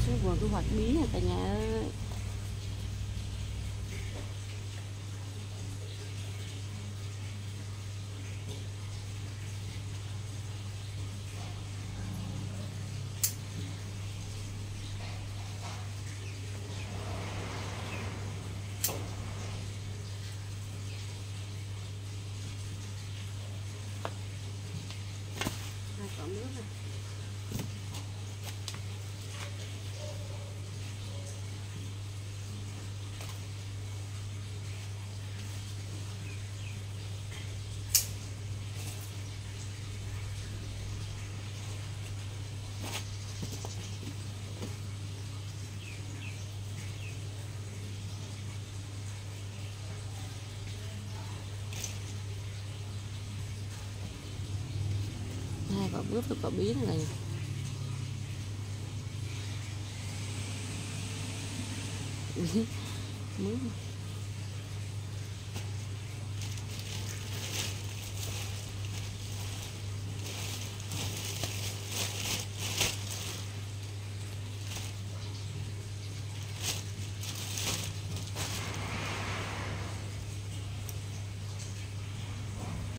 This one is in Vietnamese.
Xuống vườn thu hoạch bí cả nhà ơi. Hai cọng nước này. Hai quả bướp và quả bí này mướp